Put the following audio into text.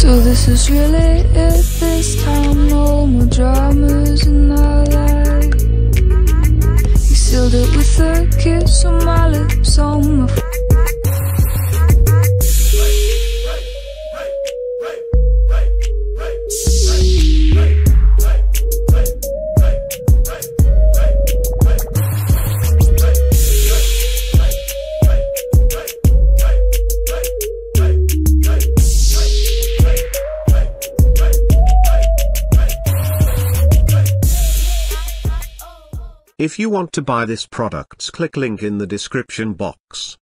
So this is really it this time, no more dramas in our life. You sealed it with a kiss on my lips, on my If you want to buy this products, click link in the description box.